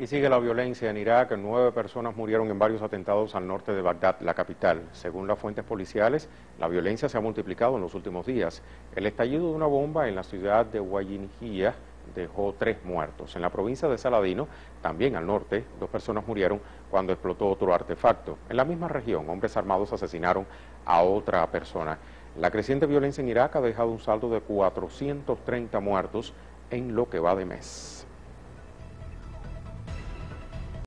Y sigue la violencia en Irak. 9 personas murieron en varios atentados al norte de Bagdad, la capital. Según las fuentes policiales, la violencia se ha multiplicado en los últimos días. El estallido de una bomba en la ciudad de Wajiniyah dejó 3 muertos. En la provincia de Saladino, también al norte, 2 personas murieron cuando explotó otro artefacto. En la misma región, hombres armados asesinaron a otra persona. La creciente violencia en Irak ha dejado un saldo de 430 muertos en lo que va de mes.